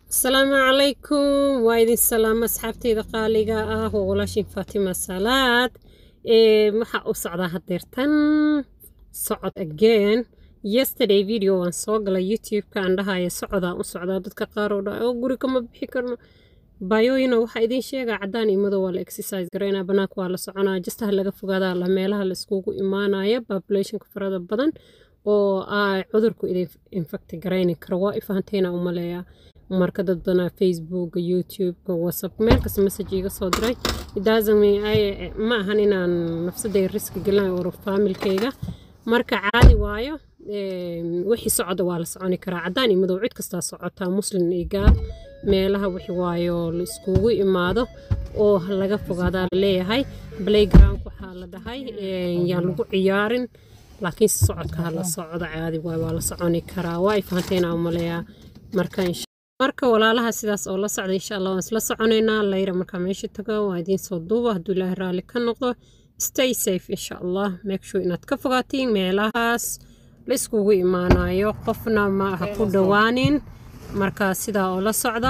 السلام عليكم وايد السلام أصحابتي قالقة وغلاشين فاطمة صلاة maxaa u socdaa hadeertan socod again yesterday video waan soo galay youtube-ka aan dhahaya socodaan u socdaa dadka qaar oo dhaa guri kama bixi karno bayoyina waxaa idin sheegaa cadaan iyo madow waa la exercise gareynaa banaanka waa la soconaa jistaha laga fogaadaa la meelaha la iskugu imaanaya populationka farada badan oo ay cudurku idin infect gareyni karo waa ifahanteena u maleeyaa marka dad badan Facebook YouTube WhatsApp meel kasta message iga soo diray idaasami ay ma ahan inaan nafsaday risk gelin oo familkayga marka caadi waayo wixii socda waa la soconi karaa cadaan iyo madow cid kasta socota muslim iyo gaal meelaha wixii waayo la iskugu imaado oo laga fogaada leeyahay playground waxa la dhahay yaan lagu ciyaarin laakiin socodka la socda caadi waa la soconi karaa waa ifahanteena u maleeyaa marka walaalaha sidaas oo la socda insha Allah waan isla soconeynaa layra marka meesha tago waa idin soo duuba hadduu Ilaahay raali ka noqdo stay safe insha Allah make sure inaad ka fogaatiin meelahaas la iskugu imaanayo qofna ma ha ku dhawaanin marka sidaa oo la socda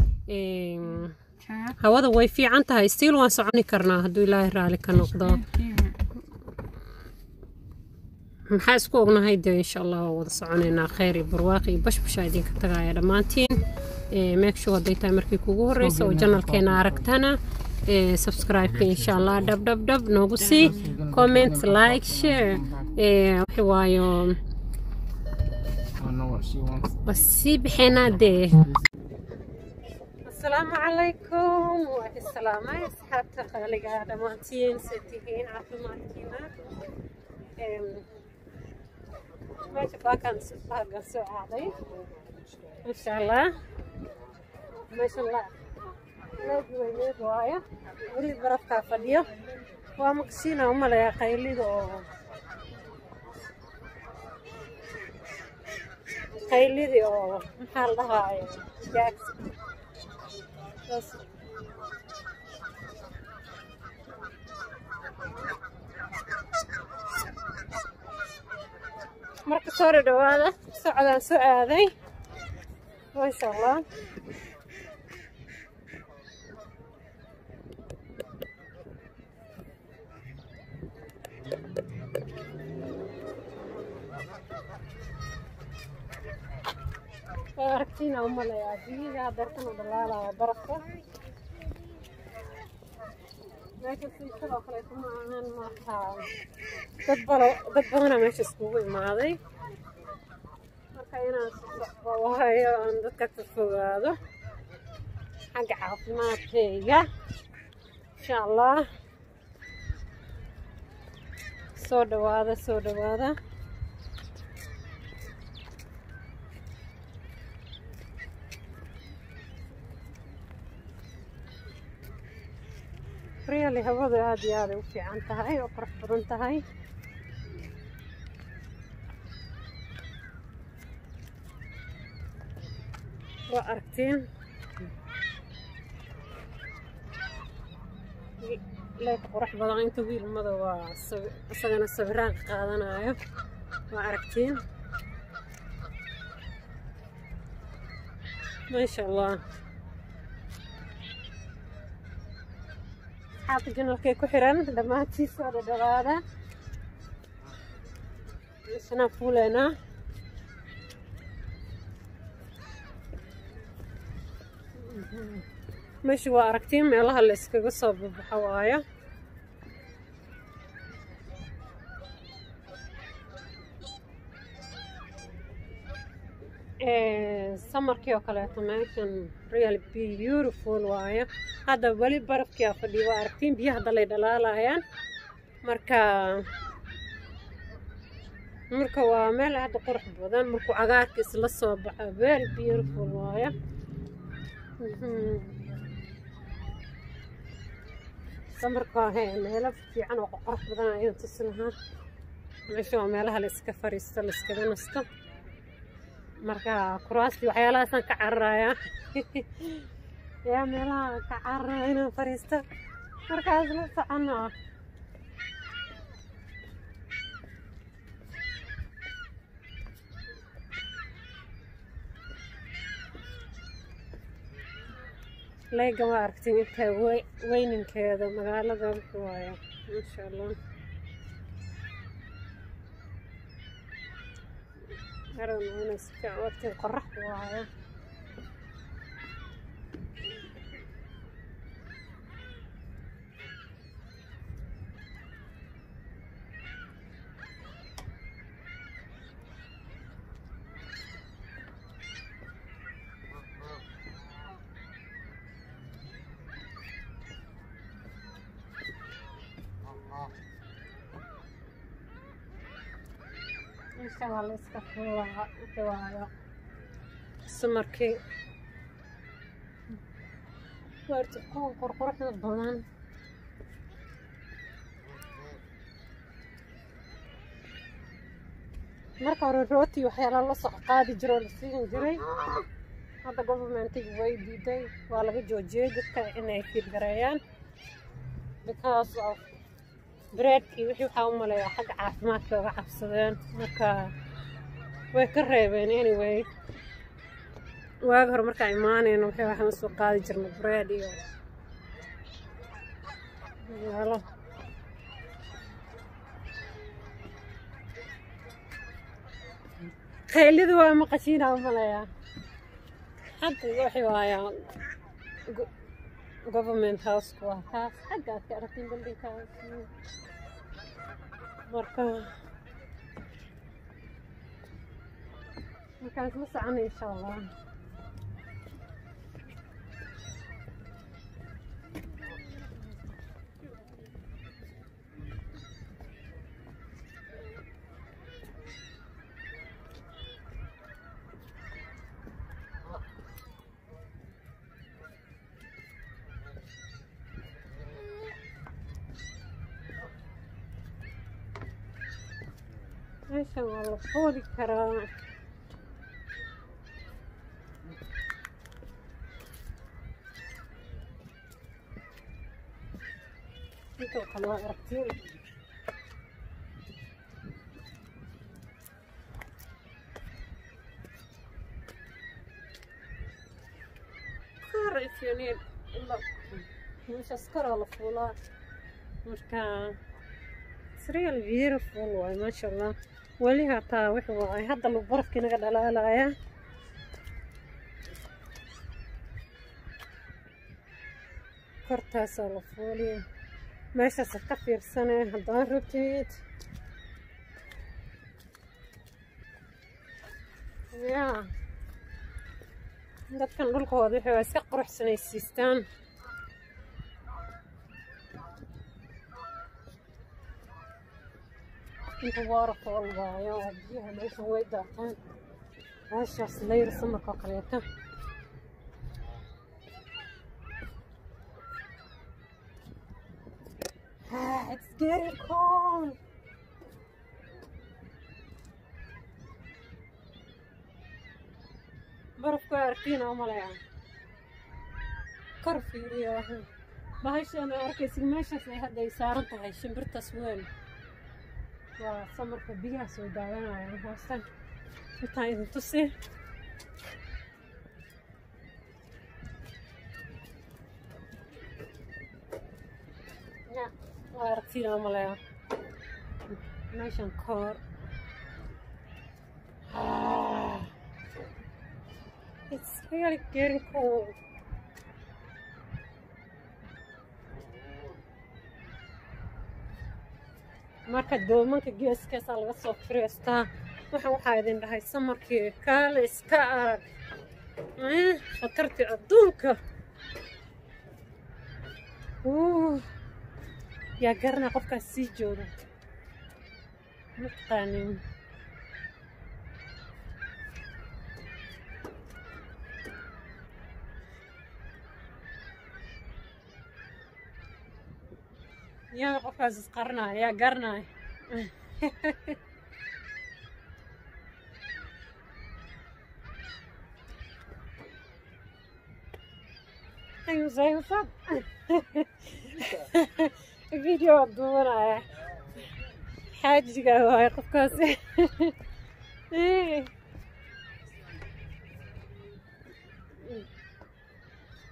hawada way fiican tahay still waan soconi karnaa hadduu Ilaahay raali ka noqdo maxaa isku ognahay insha Allah wada soconeynaa khayr iyo barwaaqo iyo bashbasha idinka tagaaya dhamaantiin make sure haday tahay markii kugu horeyso oo channelkeena aragtana subscribe insha Allah dab noogu sii comment like share wixii waayo basi bixina السلام عليكم والسلام يا أصحابتي قالقة dhamaantiin setihiin caafimaadkiina ماشي باكن سو عادي إن شاء الله ما شاء الله لا جويني دوايا ولي برفقة فديو ومكسينا هم لا يقيلي دو قيلي دو محل هاي جاكس بس marka soo dhawaada socodaan soo aaday ma sha Allah aragtina uma leeyahay dartan dhalaalaa barafka laakiin si kala kale kuma ahan marka dad badan meesha iskugu imaaday marka inaan waayo aan dadka ka fogaado xagga caafimaadkayga insha Allah soo dhawaada really hawada aad iyo aad u fiican tahay oo qurux badan tahay waa aragtiin leek qurux badan inta wiilmada waa isagana sawiraan qaadanayo waa aragtiin ma sha Allah حاطة جنالكي كحران لما تيسر درادا سنا فولنا ماشي واركتين ميلها اللي اسكاقو صوب بحوايا سمركي وكالاتو ماشان really beautiful وايا هذا ولي برفكي فدي واركتين بيها دلي دلالایaan marka waa meel aad qurux badan markuu cagaarka isla soo baxo very beautiful waaya samarka meelo fiican oo qurux badan ayuu tusinaha meesha meelaha la iska fariisto la iska nasto marka kuraasti waxyaalahaas ka cararaya يا ملا كعرّينا فريستا مركز لسعنا لايقة ما أركتين إنت وين كذا مقالة ذا بحوايا ما شاء الله. أنا هنا سكع وقت القرح بوايا. إن شاء الله يسكتوا بوايا. السمركي وارتقوا قرقرة الضمان. marka hore rooti waxyaalo la soc qaadi jiro la siin jiray hadda governmentiga way diiday waa laga joojiyay dadka inay fiid gareeyaan because of breadkii wixii waxaa u maleeyaa xagga caafimaadka uga cabsadeen marka way ka reebeen anyway waagi hore markaa imaanayno waxaan soo qaadi jirnay bread iyo yaalo خيلي ذو ما قشينا وملايا حتى يوحي وايا government house كواها حقا كأرتين بلدي كاس مركا كانت مسعني إن شاء الله. إيش والله فولي كرا انتو خلوها عرفتين خير if you need مش أسكر على فولات مركا it's really beautiful ما شاء الله ولي هاتا وحواي هذا لو برف كنا قد على كرتاس على فولي ماشي سكفير سنة هذا روتيت يا ده كان لك واضح وسقر حسن السيستان انت وارق والله يا وجيها ما يسوي داعي عاش صلير سمك وقريته it's getting cold برف كارتينا وملايا كرفي يا باهيش انا اركيس ماشي في هذا يسارنتها هاي شمبرتا سوين وسمرك بيها سو دايانا يعني هوستن بتاعي تصير يا وارتينا وملايا ماشي كور it's really getting cold marka doomanka geeskaas laga soo fireystaa waxaa idin dhahay samarkii kaale iska arag khatartii adduunka yaa garanaa qofkaas sii jooga mataqaanin يا قفاز قرنا يا قرنا ايوه زي وصل فيديو الدورة حاجة هاي قفاز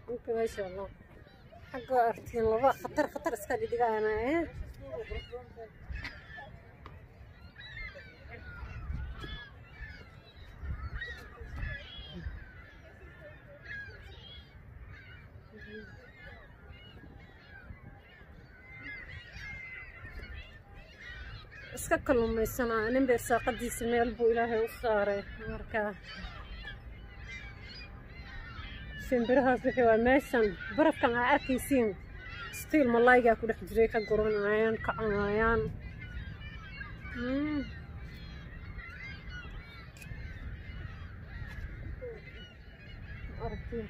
ممكن ما شاء الله حق أرتين لبا خطر اسكالي دقانا إيه iska kalluumaysanaa nin bay saaqadiisa meel buu ilaahay u saaray marka shimbirahaas wixii waa meeshan barafkan aa arkaysiin stiil malaygaa ku dhex jiray ka guranayaan ka cunayaan aragtiin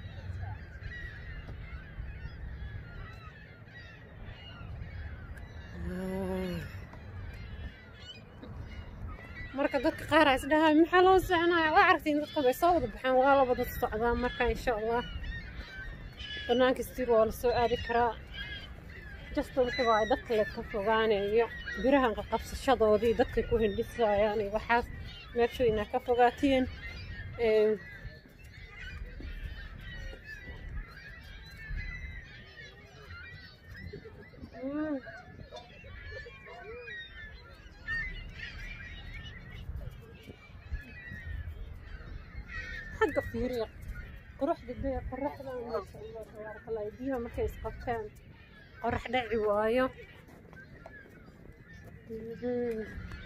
marka dadka qaar ay isdhahaan maxaa loo soconaya waa aragtiin dadka bay soo wada baxaan waa laba dad socdaa marka insha allah banaanka stiir waa la soo aadi karaa jasta wixii waa dadka la ka fogaanayo birahan qabsashadoodii dadka ku hindhisayaan iyo waxaas meeshu inaa ka fogaatiin حق فيريق قروح دبي قروح ما شاء الله تبارك الله يديها ما كيسقطان قروح دعي وايو